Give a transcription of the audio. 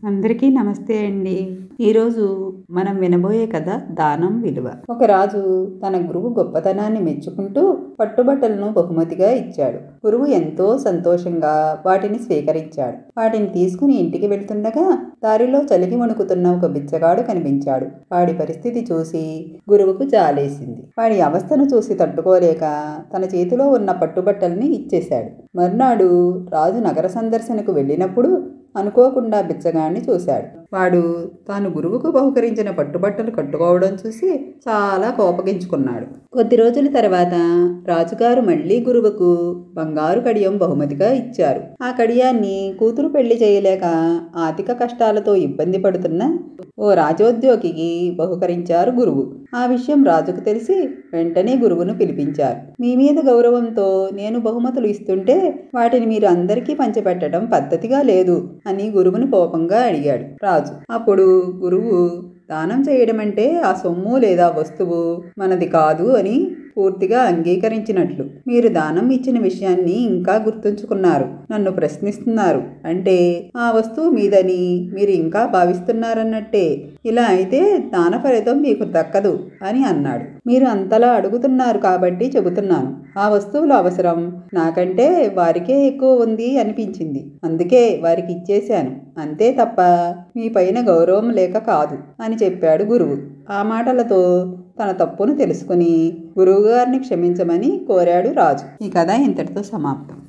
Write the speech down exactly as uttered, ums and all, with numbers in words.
అందరికీ నమస్తే అండి. ఈరోజు మనం వినబోయే కథ దానం విలువ. ఒక రాజు తన గురువు గొప్పతనాన్ని మెచ్చుకుంటూ పట్టుబట్టలను బహుమతిగా ఇచ్చాడు. గురువు ఎంతో సంతోషంగా వాటిని స్వీకరించాడు. వాటిని తీసుకుని ఇంటికి వెళ్తుండగా దారిలో చలికి వణుకుతున్న ఒక బిచ్చగాడు కనిపించాడు. వాడి పరిస్థితి చూసి గురువుకు జాలేసింది. వాడి అవస్థను చూసి తట్టుకోలేక తన చేతిలో ఉన్న పట్టుబట్టల్ని ఇచ్చేశాడు. మర్నాడు రాజు నగర సందర్శనకు వెళ్ళినప్పుడు అనుకోకుండా బిచ్చగాడిని చూశాడు. వాడు తాను గురువుకు బహుకరించిన పట్టుబట్టలు కట్టుకోవడం చూసి చాలా కోపగించుకున్నాడు. కొద్ది రోజుల తర్వాత రాజుగారు మళ్లీ గురువుకు బంగారు కడియం బహుమతిగా ఇచ్చారు. ఆ కడియాన్ని కూతురు పెళ్లి చేయలేక ఆర్థిక కష్టాలతో ఇబ్బంది పడుతున్న ఓ రాజోద్యోగికి బహుకరించారు గురువు. ఆ విషయం రాజుకు తెలిసి వెంటనే గురువును పిలిపించారు. మీ మీద గౌరవంతో నేను బహుమతులు ఇస్తుంటే వాటిని మీరు అందరికీ పంచిపెట్టడం పద్ధతిగా లేదు అని గురువును కోపంగా అడిగాడు రాజు. అప్పుడు గురువు దానం చేయడం అంటే ఆ సొమ్ము లేదా వస్తువు మనది కాదు అని పూర్తిగా అంగీకరించినట్లు. మీరు దానం ఇచ్చిన విషయాన్ని ఇంకా గుర్తుంచుకున్నారు, నన్ను ప్రశ్నిస్తున్నారు అంటే ఆ వస్తువు మీదని మీరు ఇంకా భావిస్తున్నారన్నట్టే. ఇలా అయితే దాన ఫలితం మీకు దక్కదు అని అన్నాడు. మీరు అంతలా అడుగుతున్నారు కాబట్టి చెబుతున్నాను. ఆ వస్తువుల అవసరం నాకంటే వారికే ఎక్కువ ఉంది అనిపించింది, అందుకే వారికి ఇచ్చేశాను, అంతే తప్ప మీ పైన గౌరవం లేక కాదు అని చెప్పాడు గురువు. ఆ మాటలతో తన తప్పును తెలుసుకుని గురువుగారిని క్షమించమని కోరాడు రాజు. ఈ కథ ఇంతటితో సమాప్తం.